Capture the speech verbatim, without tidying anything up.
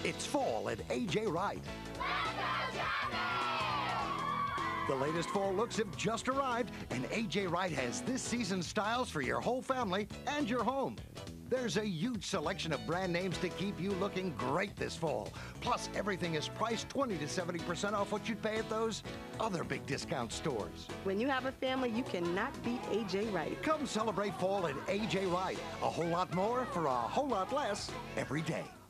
It's fall at A J Wright. The latest fall looks have just arrived, and A J Wright has this season's styles for your whole family and your home. There's a huge selection of brand names to keep you looking great this fall. Plus, everything is priced twenty to seventy percent off what you'd pay at those other big discount stores. When you have a family, you cannot beat A J Wright. Come celebrate fall at A J Wright. A whole lot more for a whole lot less every day.